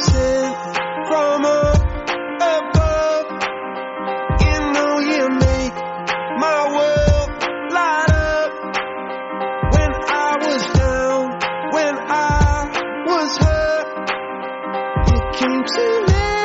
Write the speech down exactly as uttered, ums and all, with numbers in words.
sent from up above. You know you make my world light up. When I was down, when I was hurt, you came to me.